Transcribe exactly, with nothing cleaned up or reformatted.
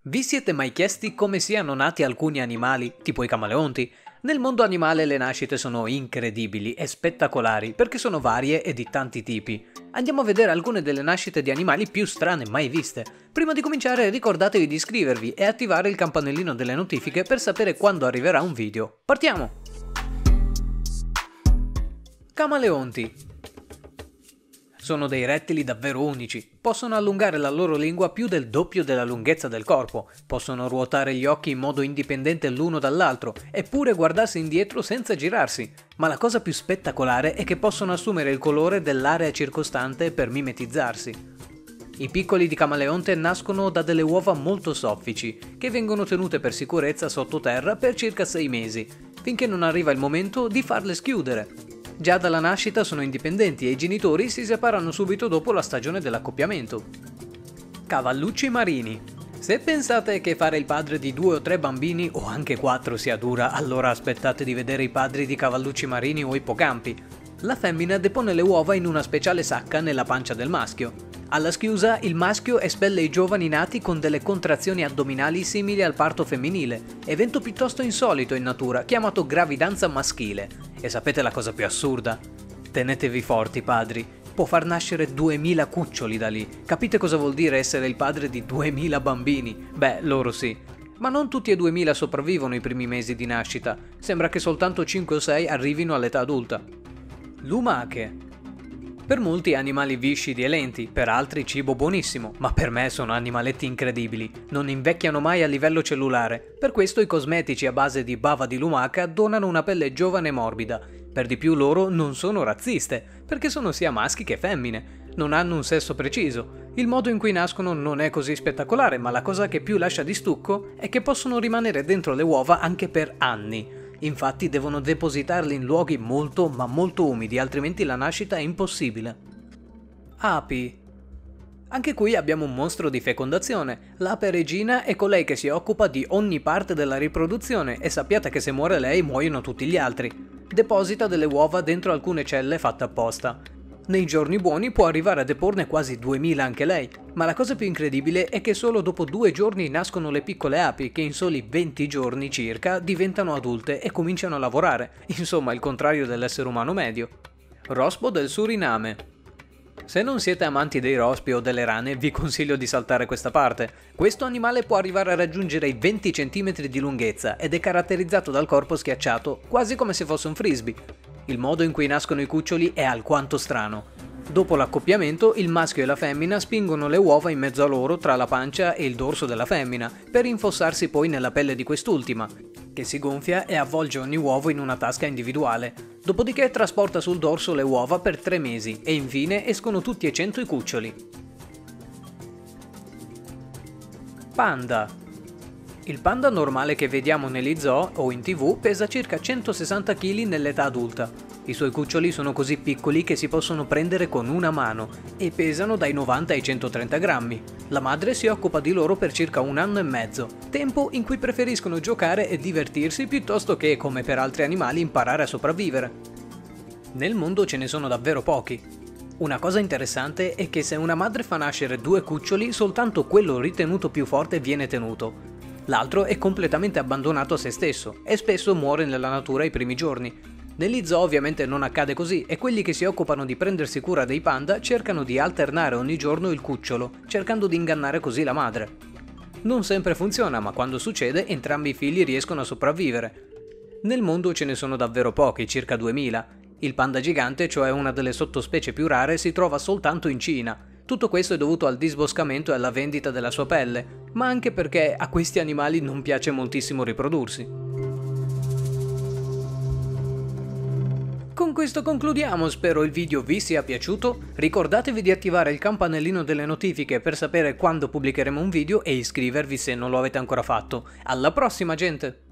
Vi siete mai chiesti come siano nati alcuni animali, tipo i camaleonti? Nel mondo animale le nascite sono incredibili e spettacolari perché sono varie e di tanti tipi. Andiamo a vedere alcune delle nascite di animali più strane mai viste. Prima di cominciare ricordatevi di iscrivervi e attivare il campanellino delle notifiche per sapere quando arriverà un video. Partiamo! Camaleonti. Sono dei rettili davvero unici. Possono allungare la loro lingua più del doppio della lunghezza del corpo, possono ruotare gli occhi in modo indipendente l'uno dall'altro, eppure guardarsi indietro senza girarsi. Ma la cosa più spettacolare è che possono assumere il colore dell'area circostante per mimetizzarsi. I piccoli di camaleonte nascono da delle uova molto soffici, che vengono tenute per sicurezza sottoterra per circa sei mesi, finché non arriva il momento di farle schiudere. Già dalla nascita sono indipendenti e i genitori si separano subito dopo la stagione dell'accoppiamento. Cavallucci marini. Se pensate che fare il padre di due o tre bambini o anche quattro sia dura, allora aspettate di vedere i padri di cavallucci marini o ippocampi. La femmina depone le uova in una speciale sacca nella pancia del maschio. Alla schiusa il maschio espelle i giovani nati con delle contrazioni addominali simili al parto femminile, evento piuttosto insolito in natura chiamato gravidanza maschile. E sapete la cosa più assurda? Tenetevi forti, padri, può far nascere duemila cuccioli da lì. Capite cosa vuol dire essere il padre di duemila bambini? Beh, loro sì. Ma non tutti e duemila sopravvivono i primi mesi di nascita, sembra che soltanto cinque o sei arrivino all'età adulta. Lumache. Per molti animali viscidi e lenti, per altri cibo buonissimo, ma per me sono animaletti incredibili, non invecchiano mai a livello cellulare, per questo i cosmetici a base di bava di lumaca donano una pelle giovane e morbida. Per di più loro non sono razziste, perché sono sia maschi che femmine, non hanno un sesso preciso. Il modo in cui nascono non è così spettacolare, ma la cosa che più lascia di stucco è che possono rimanere dentro le uova anche per anni. Infatti devono depositarli in luoghi molto ma molto umidi, altrimenti la nascita è impossibile. Api. Anche qui abbiamo un mostro di fecondazione. L'ape regina è colei che si occupa di ogni parte della riproduzione e sappiate che se muore lei muoiono tutti gli altri. Deposita delle uova dentro alcune celle fatte apposta. Nei giorni buoni può arrivare a deporne quasi duemila anche lei, ma la cosa più incredibile è che solo dopo due giorni nascono le piccole api che in soli venti giorni circa diventano adulte e cominciano a lavorare, insomma il contrario dell'essere umano medio. Rospo del Suriname. Se non siete amanti dei rospi o delle rane vi consiglio di saltare questa parte. Questo animale può arrivare a raggiungere i venti centimetri di lunghezza ed è caratterizzato dal corpo schiacciato, quasi come se fosse un frisbee. Il modo in cui nascono i cuccioli è alquanto strano. Dopo l'accoppiamento, il maschio e la femmina spingono le uova in mezzo a loro tra la pancia e il dorso della femmina, per infossarsi poi nella pelle di quest'ultima, che si gonfia e avvolge ogni uovo in una tasca individuale. Dopodiché trasporta sul dorso le uova per tre mesi e infine escono tutti e cento i cuccioli. Panda. Il panda normale che vediamo negli zoo o in tv pesa circa centosessanta chili nell'età adulta. I suoi cuccioli sono così piccoli che si possono prendere con una mano e pesano dai novanta ai centotrenta grammi. La madre si occupa di loro per circa un anno e mezzo, tempo in cui preferiscono giocare e divertirsi piuttosto che, come per altri animali, imparare a sopravvivere. Nel mondo ce ne sono davvero pochi. Una cosa interessante è che se una madre fa nascere due cuccioli, soltanto quello ritenuto più forte viene tenuto. L'altro è completamente abbandonato a se stesso e spesso muore nella natura i primi giorni. Negli zoo ovviamente non accade così e quelli che si occupano di prendersi cura dei panda cercano di alternare ogni giorno il cucciolo, cercando di ingannare così la madre. Non sempre funziona, ma quando succede entrambi i figli riescono a sopravvivere. Nel mondo ce ne sono davvero pochi, circa duemila. Il panda gigante, cioè una delle sottospecie più rare, si trova soltanto in Cina. Tutto questo è dovuto al disboscamento e alla vendita della sua pelle, ma anche perché a questi animali non piace moltissimo riprodursi. Con questo concludiamo, spero il video vi sia piaciuto, ricordatevi di attivare il campanellino delle notifiche per sapere quando pubblicheremo un video e iscrivervi se non lo avete ancora fatto. Alla prossima, gente!